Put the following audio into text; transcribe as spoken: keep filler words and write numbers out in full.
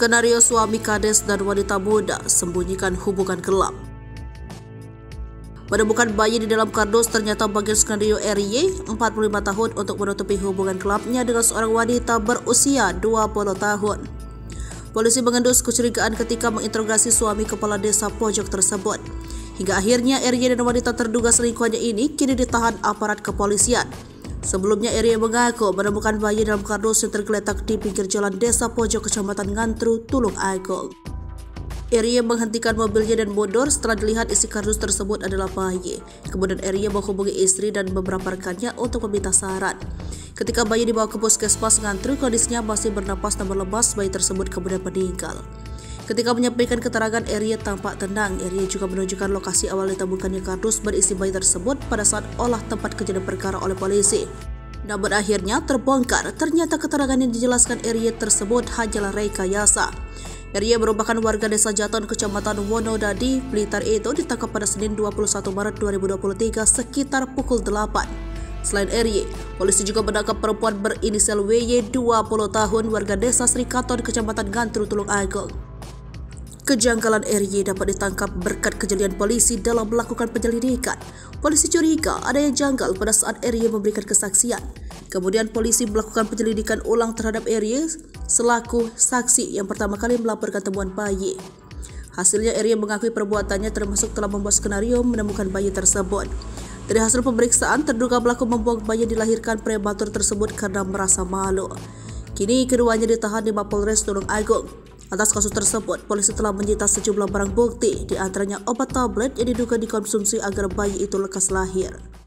Skenario suami kades dan wanita muda sembunyikan hubungan gelap. Menemukan bayi di dalam kardus ternyata bagian skenario R Y, empat puluh lima tahun, untuk menutupi hubungan gelapnya dengan seorang wanita berusia dua puluh tahun. Polisi mengendus kecurigaan ketika menginterogasi suami kepala desa pojok tersebut. Hingga akhirnya R Y dan wanita terduga selingkuhannya ini kini ditahan aparat kepolisian. Sebelumnya R Y mengaku menemukan bayi dalam kardus yang tergeletak di pinggir jalan desa pojok kecamatan Ngantru, Tulung Agung. R Y menghentikan mobilnya dan mundur setelah dilihat isi kardus tersebut adalah bayi. Kemudian R Y menghubungi istri dan beberapa rekannya untuk meminta saran. Ketika bayi dibawa ke puskesmas Ngantru, kondisinya masih bernapas namun lemas. Bayi tersebut kemudian meninggal. Ketika menyampaikan keterangan, R Y tampak tenang. R Y juga menunjukkan lokasi awal ditemukannya kardus berisi bayi tersebut pada saat olah tempat kejadian perkara oleh polisi. Namun akhirnya terbongkar, ternyata keterangan yang dijelaskan R Y tersebut hanyalah rekayasa. R Y merupakan warga desa Jaton, kecamatan Wonodadi, Blitar itu ditangkap pada Senin dua puluh satu Maret dua ribu dua puluh tiga sekitar pukul delapan. Selain R Y, polisi juga menangkap perempuan berinisial W Y dua puluh tahun, warga desa Srikaton, kecamatan Ngantru, Tulung Agung. Kejanggalan R Y dapat ditangkap berkat kejelian polisi dalam melakukan penyelidikan. Polisi curiga ada yang janggal pada saat R Y memberikan kesaksian. Kemudian polisi melakukan penyelidikan ulang terhadap R Y selaku saksi yang pertama kali melaporkan temuan bayi. Hasilnya R Y mengakui perbuatannya, termasuk telah membuat skenario menemukan bayi tersebut. Dari hasil pemeriksaan, terduga pelaku membuang bayi dilahirkan prematur tersebut karena merasa malu. Kini keduanya ditahan di Mapolres Tulung Agung. Atas kasus tersebut, polisi telah menyita sejumlah barang bukti, di antaranya obat tablet yang diduga dikonsumsi agar bayi itu lekas lahir.